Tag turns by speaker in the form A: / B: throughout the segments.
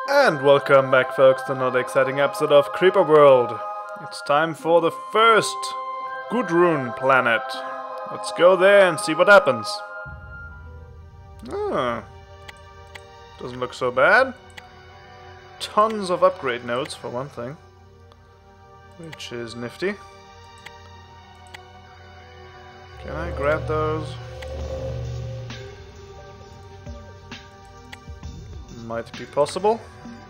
A: And welcome back, folks, to another exciting episode of Creeper World. It's time for the first Gudrun planet. Let's go there and see what happens. Ah, doesn't look so bad. Tons of upgrade nodes, for one thing, which is nifty. Can I grab those? Might be possible.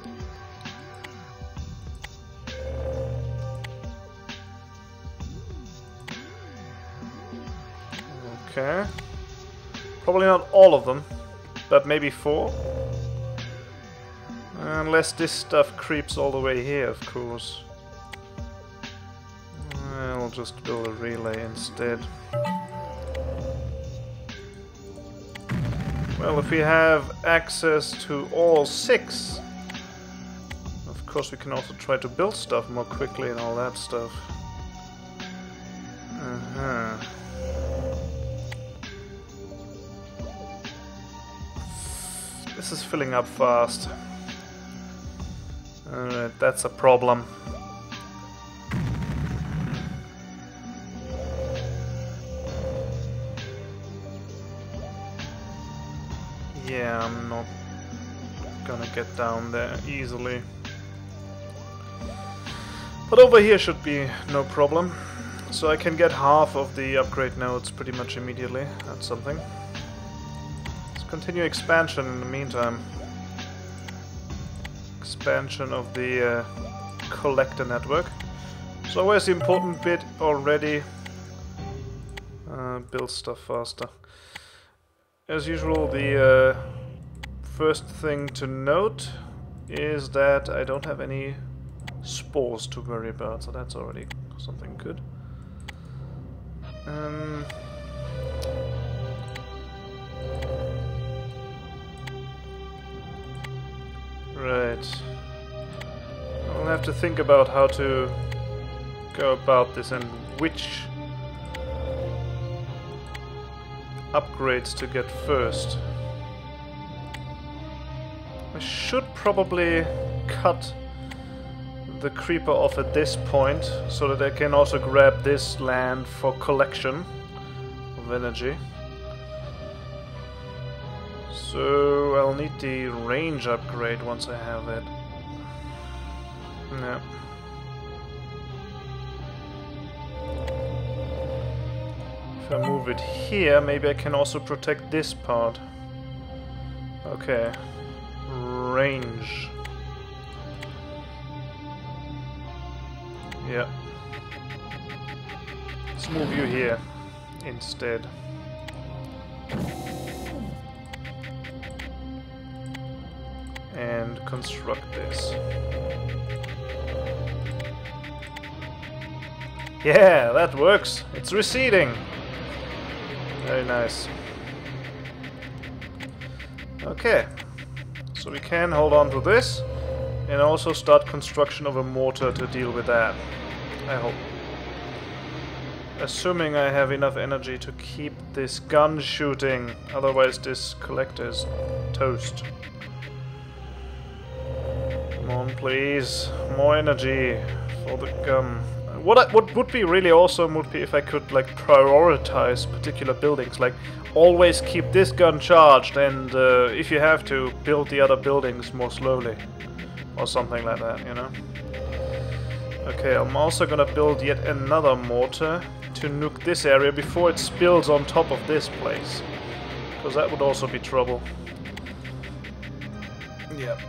A: Okay. Probably not all of them, but maybe 4. Unless this stuff creeps all the way here, of course. I'll just build a relay instead. Well, if we have access to all 6, of course we can also try to build stuff more quickly and all that stuff. This is filling up fast. Alright, that's a problem. Yeah, I'm not gonna get down there easily. But over here should be no problem. So I can get half of the upgrade nodes pretty much immediately. That's something. Let's continue expansion in the meantime. Expansion of the collector network. So where's the important bit already? Build stuff faster. As usual, the first thing to note is that I don't have any spores to worry about, so that's already something good. Right. I'll have to think about how to go about this and which upgrades to get first. I should probably cut the creeper off at this point so that I can also grab this land for collection of energy. So I'll need the range upgrade once I have it. Yeah. If I move it here, maybe I can also protect this part. Okay. Range. Yeah. Let's move you here instead. And construct this. Yeah, that works. It's receding. Very nice. Okay, so we can hold on to this and also start construction of a mortar to deal with that, I hope. Assuming I have enough energy to keep this gun shooting, otherwise this collector is toast. Come on, please. More energy for the gun. What would be really awesome would be if I could like prioritize particular buildings, like always keep this gun charged and if you have to, build the other buildings more slowly or something like that, you know. Okay, I'm also gonna build yet another mortar to nuke this area before it spills on top of this place, because that would also be trouble. Yeah.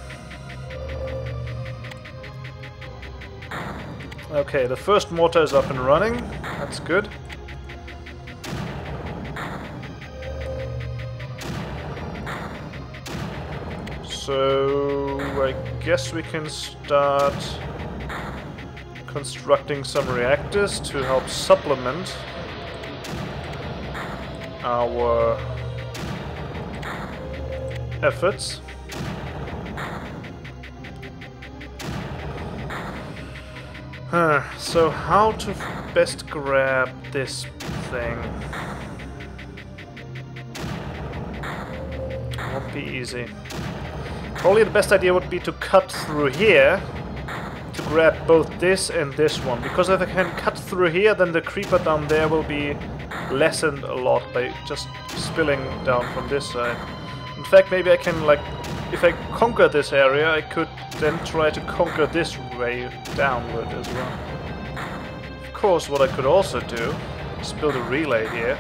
A: Okay, the first mortar is up and running. That's good. So I guess we can start constructing some reactors to help supplement our efforts. So how to best grab this thing? Won't be easy. Probably the best idea would be to cut through here to grab both this and this one. Because if I can cut through here, then the creeper down there will be lessened a lot by just spilling down from this side. In fact, maybe I can, like, if I conquer this area, I could then try to conquer this way downward as well. Of course, what I could also do is build a relay here.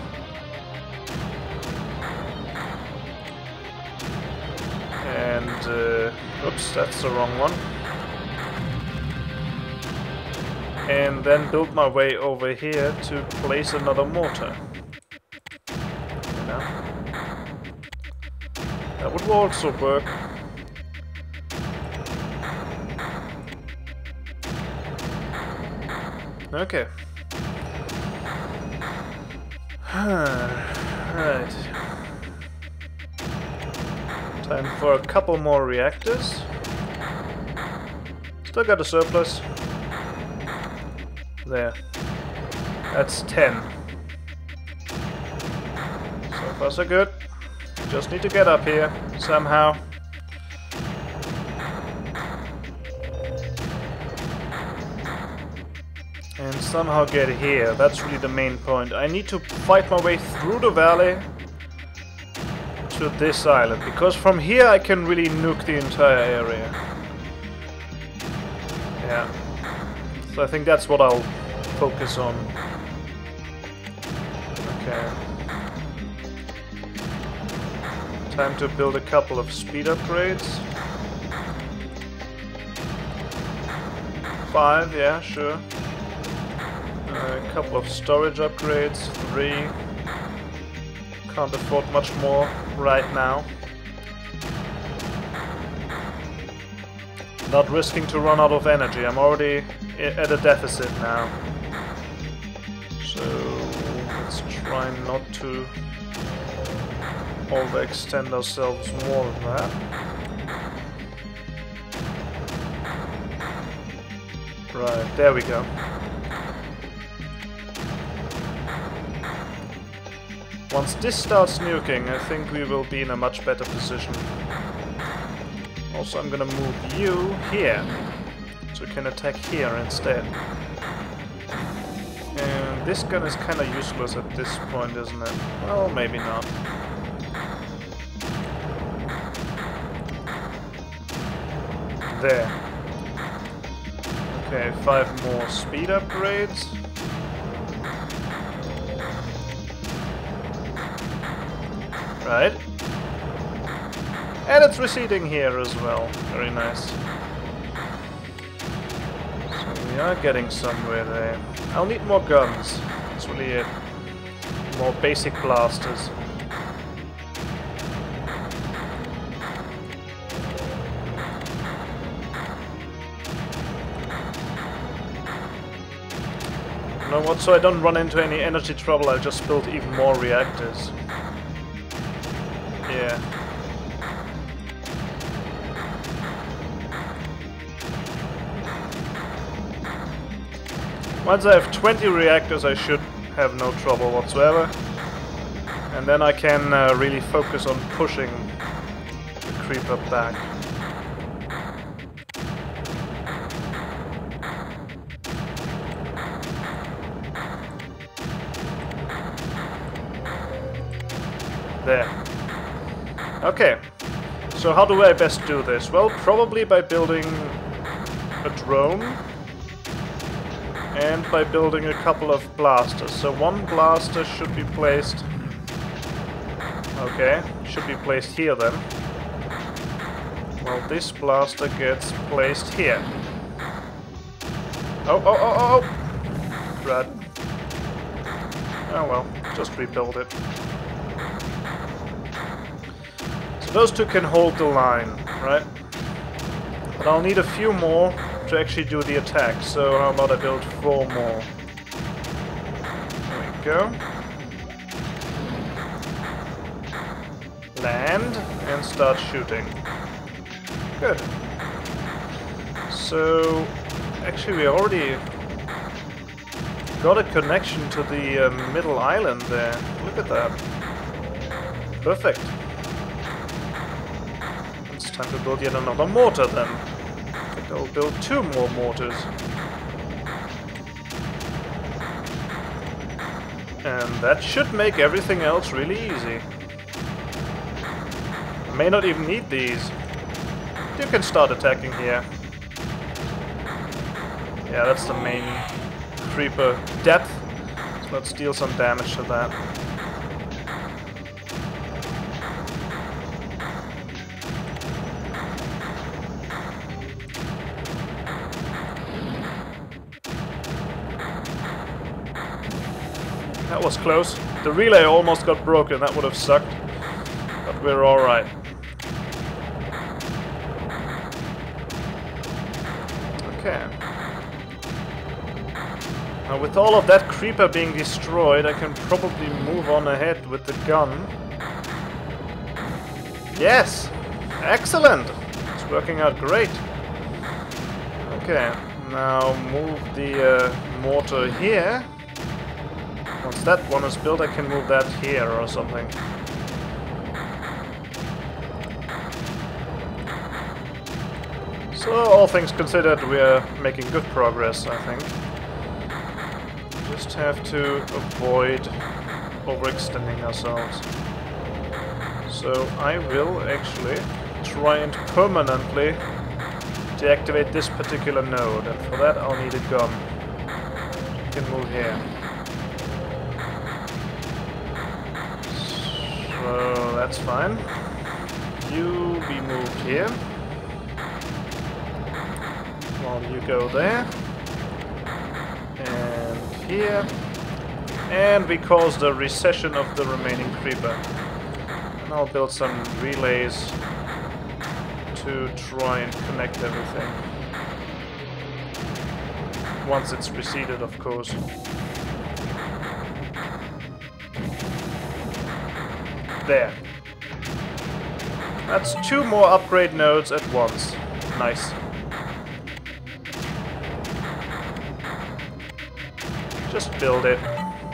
A: And, oops, that's the wrong one. And then build my way over here to place another mortar. You know? That would also work. Okay. Right. Time for a couple more reactors. Still got a surplus. There. That's 10. So far so good. Just need to get up here somehow. And somehow get here. That's really the main point. I need to fight my way through the valley to this island, because from here I can really nuke the entire area. Yeah. So I think that's what I'll focus on. Okay. Time to build a couple of speed upgrades. 5, yeah, sure. A couple of storage upgrades, 3. Can't afford much more right now. Not risking to run out of energy. I'm already at a deficit now. So let's try not to overextend ourselves more than that. Right, there we go. Once this starts nuking, I think we will be in a much better position. Also, I'm gonna move you here, so we can attack here instead. And this gun is kinda useless at this point, isn't it? Well, maybe not. There. Okay, 5 more speed upgrades. Right. And it's receding here as well. Very nice. So we are getting somewhere there. I'll need more guns. That's really it. More basic blasters. You know what, so I don't run into any energy trouble, I'll just build even more reactors. Yeah. Once I have 20 reactors, I should have no trouble whatsoever. And then I can really focus on pushing the creeper back. There. Okay, so how do I best do this? Well, probably by building a drone and by building a couple of blasters. So one blaster should be placed... Okay, should be placed here then. Well, this blaster gets placed here. Oh, oh, oh, oh, oh! Rad. Oh well, just rebuild it. Those two can hold the line, right? But I'll need a few more to actually do the attack, so how about I build 4 more? There we go. Land and start shooting. Good. So, actually we already got a connection to the middle island there. Look at that. Perfect. It's time to build yet another mortar then. I think I'll build 2 more mortars. And that should make everything else really easy. I may not even need these. You can start attacking here. Yeah, that's the main creeper depth. So let's deal some damage to that. That was close. The relay almost got broken. That would have sucked. But we're alright. Okay. Now with all of that creeper being destroyed, I can probably move on ahead with the gun. Yes! Excellent! It's working out great. Okay, now move the mortar here. Once that one is built, I can move that here or something. So, all things considered, we are making good progress, I think. Just have to avoid overextending ourselves. So, I will actually try and permanently deactivate this particular node, and for that I'll need a gun. You can move here. So that's fine. You be moved here. While you go there. And here. And we cause the recession of the remaining creeper. And I'll build some relays to try and connect everything. Once it's receded, of course. There. That's 2 more upgrade nodes at once. Nice. Just build it.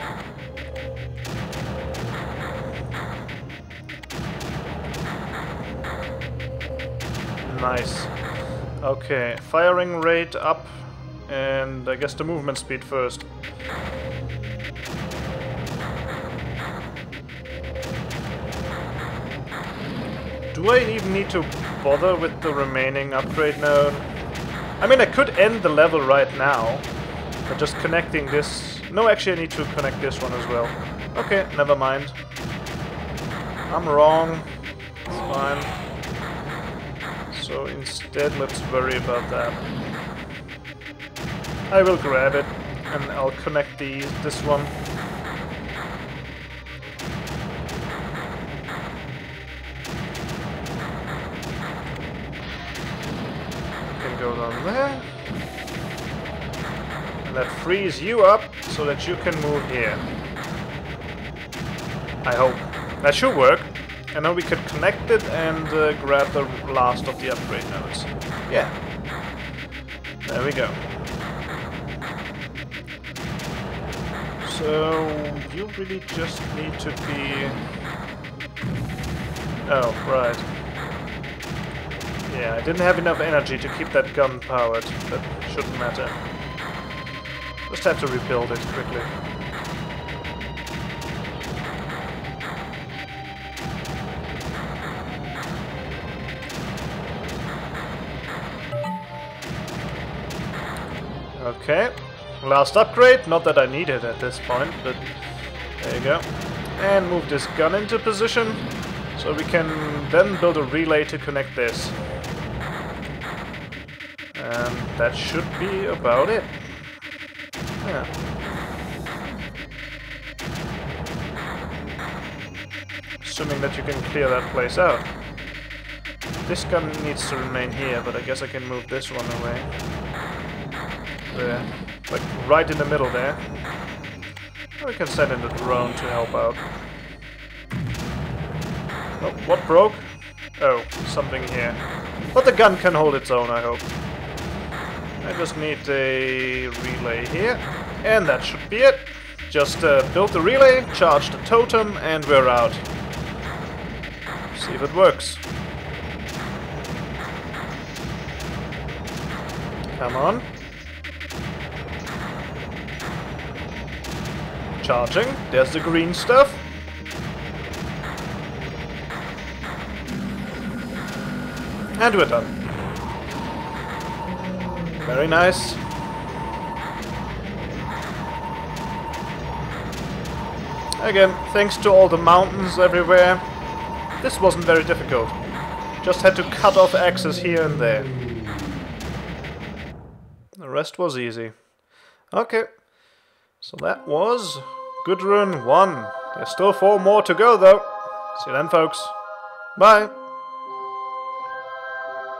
A: Nice. Okay, firing rate up, and I guess the movement speed first. Do I even need to bother with the remaining upgrade node? I mean, I could end the level right now, but just connecting this... No, actually I need to connect this one as well. Okay, never mind. I'm wrong. It's fine. So instead, let's worry about that. I will grab it, and I'll connect this one. Go down there. And that frees you up so that you can move here. I hope. That should work. And now we could connect it and grab the last of the upgrade nodes. Yeah. There we go. So you really just need to be... Oh, right. Yeah, I didn't have enough energy to keep that gun powered. That shouldn't matter. Just have to rebuild it quickly. Okay. Last upgrade. Not that I need it at this point, but there you go. And move this gun into position, so we can then build a relay to connect this. And that should be about it. Yeah. Assuming that you can clear that place out. This gun needs to remain here, but I guess I can move this one away. There. Like, right in the middle there. Or we can send in the drone to help out. Oh, what broke? Oh, something here. But the gun can hold its own, I hope. I just need a relay here, and that should be it. Just build the relay, charge the totem, and we're out. See if it works. Come on. Charging. There's the green stuff. And we're done. Very nice. Again, thanks to all the mountains everywhere, this wasn't very difficult. Just had to cut off axes here and there. The rest was easy. Okay, so that was Gudrun 1. There's still 4 more to go though. See you then, folks. Bye.